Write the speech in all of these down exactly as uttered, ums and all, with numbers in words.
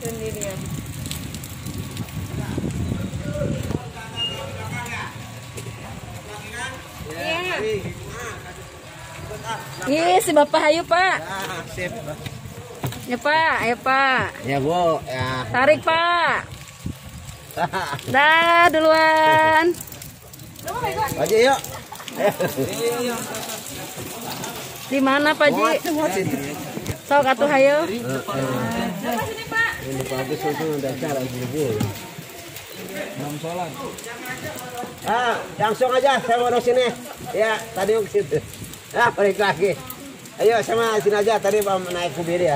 sendirian. Iya. Iya, si Bapak ayo, Pak. Ya, Pak, ayo, Pak. Ya, Bu, ya. Tarik, Pak. Dah, duluan. Pak Ji, yuk. Di mana, Pak Ji? Sok atuh hayo. Sini, Pak. Ini bagus itu udah cara gini. Ah, langsung aja saya mau ke sini. Ya, tadi ke situ. Ah, balik lagi. Ayo sama sini aja, tadi mau naik kubir ya.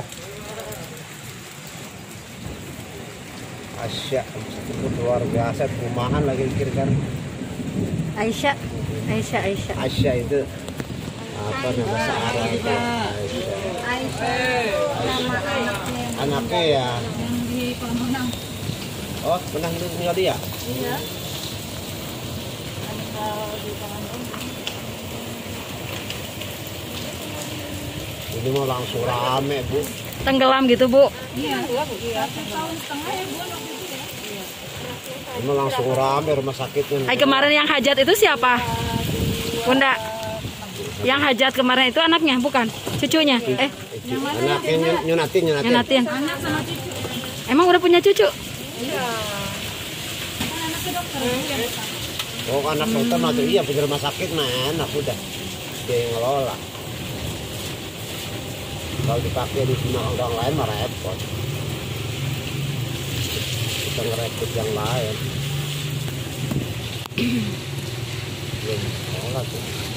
Asya, itu luar biasa, perumahan lagi kiri kan. Aisyah, Aisyah, Aisyah. Asya itu apa nama Sarah itu? Aisyah. Nama anaknya. Anaknya ya. Yang di Pemenang. Oh, menang itu tinggal dia? Iya. Di Pemenang. Ini mau langsung rame, Bu. Tenggelam gitu, Bu. Iya, iya. satu tahun setengah ya, Bu, waktu itu ya. Ini mau langsung rame rumah sakitnya. Hai, kemarin yang hajat itu siapa? Bunda. Yang hajat kemarin itu anaknya, bukan? Cucunya? Eh, anaknya nyunatin, nyunatin. Nyunatin. Anak sama cucu. Emang udah punya cucu? Iya. Kan anaknya dokter. Oh, anak dokter mah tuh iya punya rumah sakit mah enak udah. Dia yang ngelola. Kalau dipakai di sini orang lain mah repot. Kita ngerekrut yang lain. Belum sekolah tuh.